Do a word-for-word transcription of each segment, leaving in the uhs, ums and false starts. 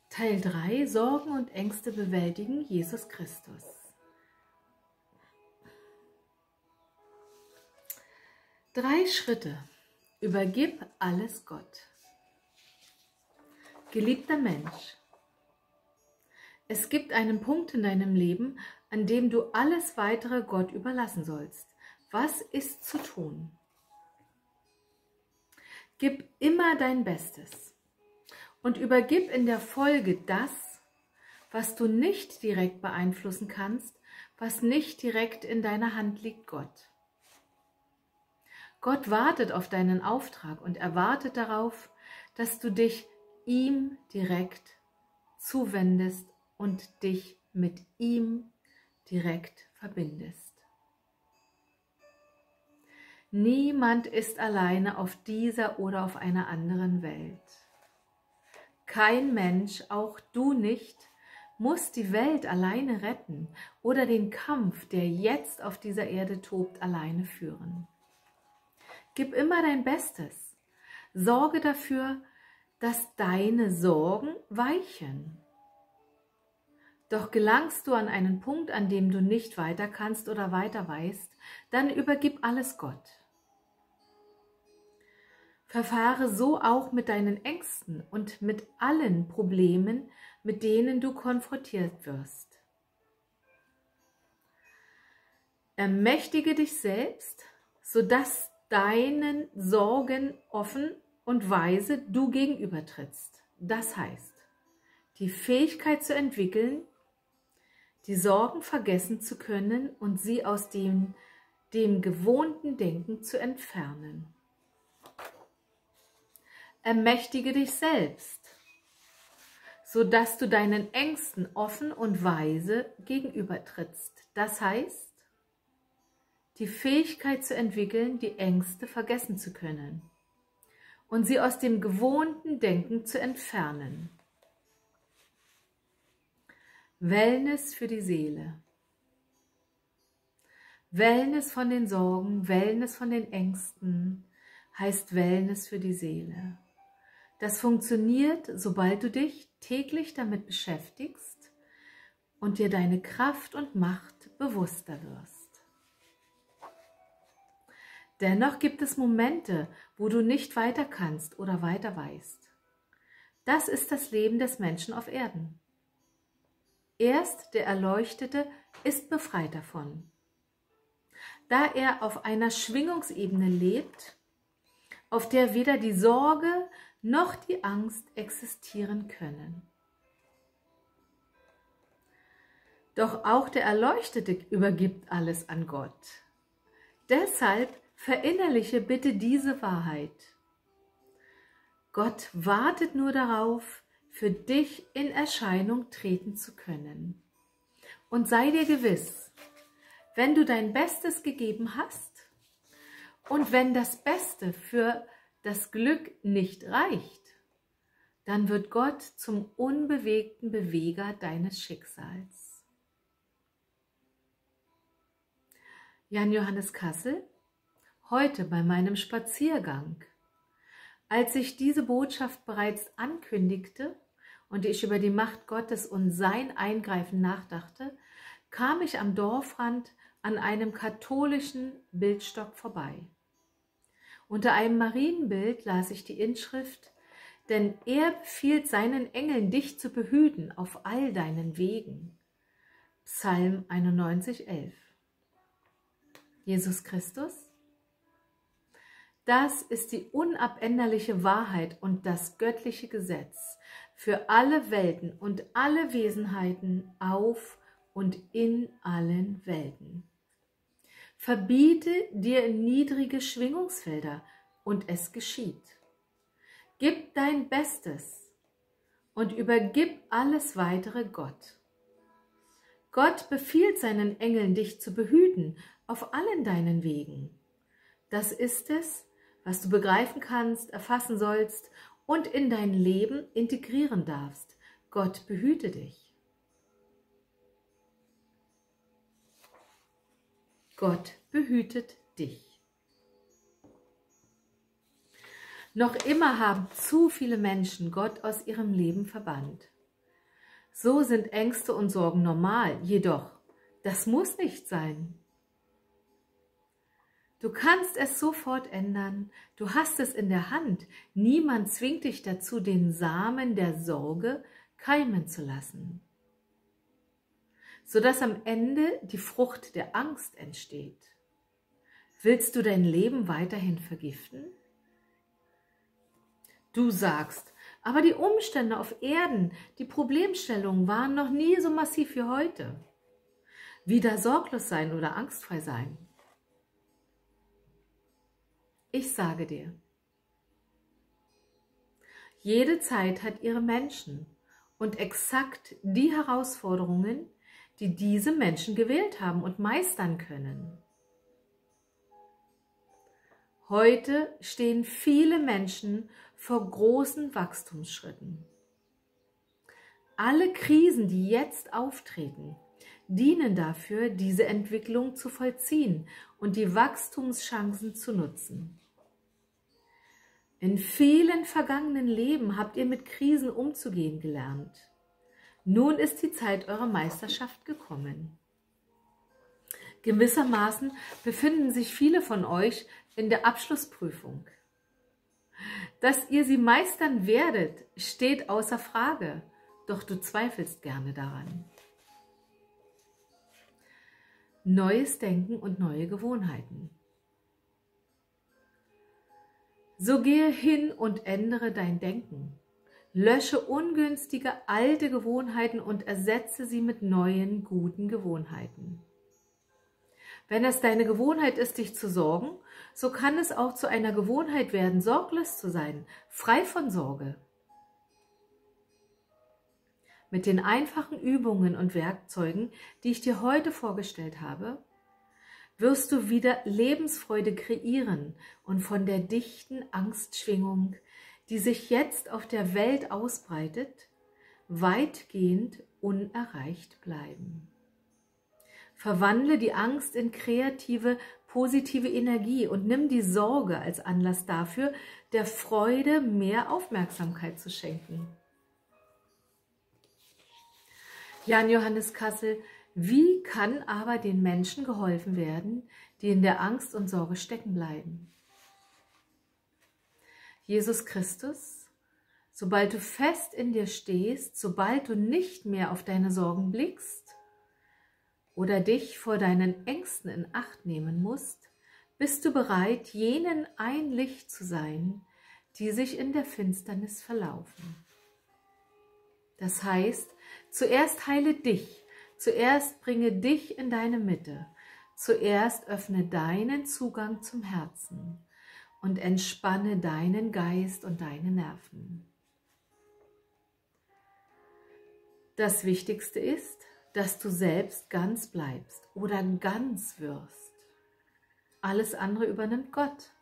Teil drei, Sorgen und Ängste bewältigen, Jesus Christus. Drei Schritte. Übergib alles Gott. Geliebter Mensch, es gibt einen Punkt in deinem Leben, an dem du alles weitere Gott überlassen sollst. Was ist zu tun? Gib immer dein Bestes und übergib in der Folge das, was du nicht direkt beeinflussen kannst, was nicht direkt in deiner Hand liegt, Gott. Gott wartet auf deinen Auftrag und er wartet darauf, dass du dich ihm direkt zuwendest und dich mit ihm direkt verbindest. Niemand ist alleine auf dieser oder auf einer anderen Welt. Kein Mensch, auch du nicht, muss die Welt alleine retten oder den Kampf, der jetzt auf dieser Erde tobt, alleine führen. Gib immer dein Bestes. Sorge dafür, dass deine Sorgen weichen. Doch gelangst du an einen Punkt, an dem du nicht weiter kannst oder weiter weißt, dann übergib alles Gott. Verfahre so auch mit deinen Ängsten und mit allen Problemen, mit denen du konfrontiert wirst. Ermächtige dich selbst, sodass deinen Sorgen offen und weise du gegenübertrittst. Das heißt, die Fähigkeit zu entwickeln, die Sorgen vergessen zu können und sie aus dem, dem gewohnten Denken zu entfernen. Ermächtige dich selbst, sodass du deinen Ängsten offen und weise gegenübertrittst. Das heißt, die Fähigkeit zu entwickeln, die Ängste vergessen zu können und sie aus dem gewohnten Denken zu entfernen. Wellness für die Seele. Wellness von den Sorgen, Wellness von den Ängsten heißt Wellness für die Seele. Das funktioniert, sobald du dich täglich damit beschäftigst und dir deine Kraft und Macht bewusster wirst. Dennoch gibt es Momente, wo du nicht weiter kannst oder weiter weißt. Das ist das Leben des Menschen auf Erden. Erst der Erleuchtete ist befreit davon, da er auf einer Schwingungsebene lebt, auf der weder die Sorge noch die Angst existieren können. Doch auch der Erleuchtete übergibt alles an Gott. Deshalb verinnerliche bitte diese Wahrheit. Gott wartet nur darauf, für dich in Erscheinung treten zu können. Und sei dir gewiss, wenn du dein Bestes gegeben hast und wenn das Beste für das Glück nicht reicht, dann wird Gott zum unbewegten Beweger deines Schicksals. Jan Johannes Kassel, heute bei meinem Spaziergang, als ich diese Botschaft bereits ankündigte und ich über die Macht Gottes und sein Eingreifen nachdachte, kam ich am Dorfrand an einem katholischen Bildstock vorbei. Unter einem Marienbild las ich die Inschrift: Denn er befiehlt seinen Engeln, dich zu behüten auf all deinen Wegen. Psalm einundneunzig, elf. Jesus Christus? Das ist die unabänderliche Wahrheit und das göttliche Gesetz für alle Welten und alle Wesenheiten auf und in allen Welten. Verbiete dir niedrige Schwingungsfelder und es geschieht. Gib dein Bestes und übergib alles weitere Gott. Gott befiehlt seinen Engeln, dich zu behüten auf allen deinen Wegen. Das ist es, was du begreifen kannst, erfassen sollst und in dein Leben integrieren darfst. Gott behüte dich. Gott behütet dich. Noch immer haben zu viele Menschen Gott aus ihrem Leben verbannt. So sind Ängste und Sorgen normal, jedoch, das muss nicht sein. Du kannst es sofort ändern, du hast es in der Hand. Niemand zwingt dich dazu, den Samen der Sorge keimen zu lassen, sodass am Ende die Frucht der Angst entsteht. Willst du dein Leben weiterhin vergiften? Du sagst, aber die Umstände auf Erden, die Problemstellungen waren noch nie so massiv wie heute. Wieder sorglos sein oder angstfrei sein. Ich sage dir, jede Zeit hat ihre Menschen und exakt die Herausforderungen, die diese Menschen gewählt haben und meistern können. Heute stehen viele Menschen vor großen Wachstumsschritten. Alle Krisen, die jetzt auftreten, dienen dafür, diese Entwicklung zu vollziehen und die Wachstumschancen zu nutzen. In vielen vergangenen Leben habt ihr mit Krisen umzugehen gelernt. Nun ist die Zeit eurer Meisterschaft gekommen. Gewissermaßen befinden sich viele von euch in der Abschlussprüfung. Dass ihr sie meistern werdet, steht außer Frage, doch du zweifelst gerne daran. Neues Denken und neue Gewohnheiten. So gehe hin und ändere dein Denken. Lösche ungünstige alte Gewohnheiten und ersetze sie mit neuen, guten Gewohnheiten. Wenn es deine Gewohnheit ist, dich zu sorgen, so kann es auch zu einer Gewohnheit werden, sorglos zu sein, frei von Sorge. Mit den einfachen Übungen und Werkzeugen, die ich dir heute vorgestellt habe, wirst du wieder Lebensfreude kreieren und von der dichten Angstschwingung, die sich jetzt auf der Welt ausbreitet, weitgehend unerreicht bleiben. Verwandle die Angst in kreative, positive Energie und nimm die Sorge als Anlass dafür, der Freude mehr Aufmerksamkeit zu schenken. Jan Johannes Kassel: Wie kann aber den Menschen geholfen werden, die in der Angst und Sorge stecken bleiben? Jesus Christus: Sobald du fest in dir stehst, sobald du nicht mehr auf deine Sorgen blickst oder dich vor deinen Ängsten in Acht nehmen musst, bist du bereit, jenen ein Licht zu sein, die sich in der Finsternis verlaufen. Das heißt, zuerst heile dich, zuerst bringe dich in deine Mitte, zuerst öffne deinen Zugang zum Herzen und entspanne deinen Geist und deine Nerven. Das Wichtigste ist, dass du selbst ganz bleibst oder ganz wirst. Alles andere übernimmt Gott.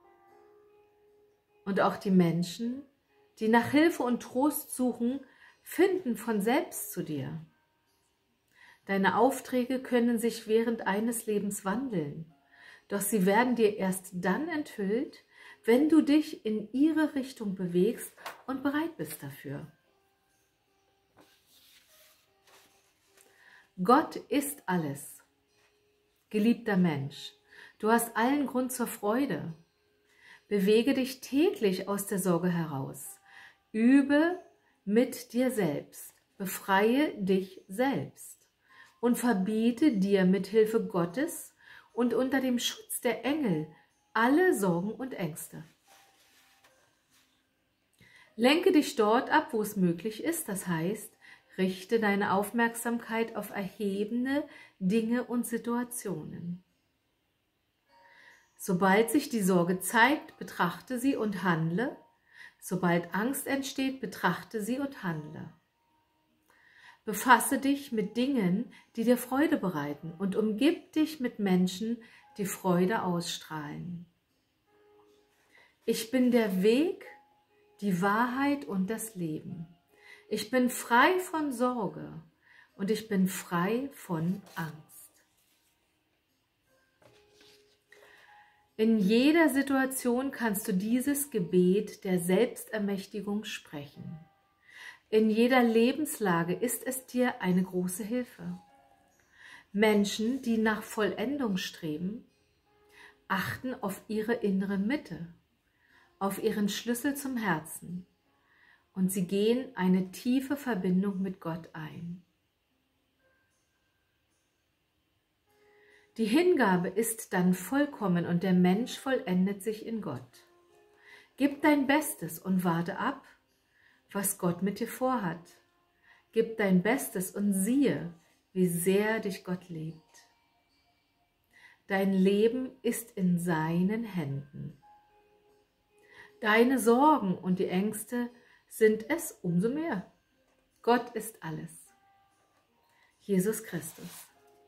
Und auch die Menschen, die nach Hilfe und Trost suchen, finden von selbst zu dir. Deine Aufträge können sich während eines Lebens wandeln, doch sie werden dir erst dann enthüllt, wenn du dich in ihre Richtung bewegst und bereit bist dafür. Gott ist alles. Geliebter Mensch, du hast allen Grund zur Freude. Bewege dich täglich aus der Sorge heraus. Übe mit dir selbst. Befreie dich selbst und verbiete dir mit Hilfe Gottes und unter dem Schutz der Engel alle Sorgen und Ängste. Lenke dich dort ab, wo es möglich ist, das heißt, richte deine Aufmerksamkeit auf erhebende Dinge und Situationen. Sobald sich die Sorge zeigt, betrachte sie und handle. Sobald Angst entsteht, betrachte sie und handle. Befasse dich mit Dingen, die dir Freude bereiten und umgib dich mit Menschen, die Freude ausstrahlen. Ich bin der Weg, die Wahrheit und das Leben. Ich bin frei von Sorge und ich bin frei von Angst. In jeder Situation kannst du dieses Gebet der Selbstermächtigung sprechen. In jeder Lebenslage ist es dir eine große Hilfe. Menschen, die nach Vollendung streben, achten auf ihre innere Mitte, auf ihren Schlüssel zum Herzen und sie gehen eine tiefe Verbindung mit Gott ein. Die Hingabe ist dann vollkommen und der Mensch vollendet sich in Gott. Gib dein Bestes und warte ab, was Gott mit dir vorhat. Gib dein Bestes und siehe, wie sehr dich Gott liebt. Dein Leben ist in seinen Händen. Deine Sorgen und die Ängste sind es umso mehr. Gott ist alles. Jesus Christus.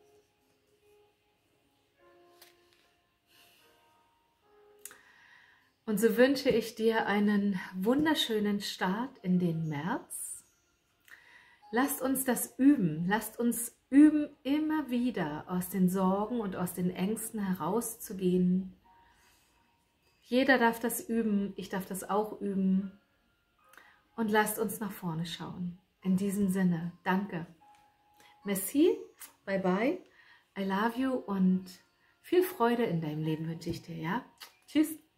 Und so wünsche ich dir einen wunderschönen Start in den März. Lasst uns das üben. Lasst uns üben, immer wieder aus den Sorgen und aus den Ängsten herauszugehen. Jeder darf das üben. Ich darf das auch üben. Und lasst uns nach vorne schauen. In diesem Sinne, danke. Merci, bye bye, I love you und viel Freude in deinem Leben wünsche ich dir, ja? Tschüss.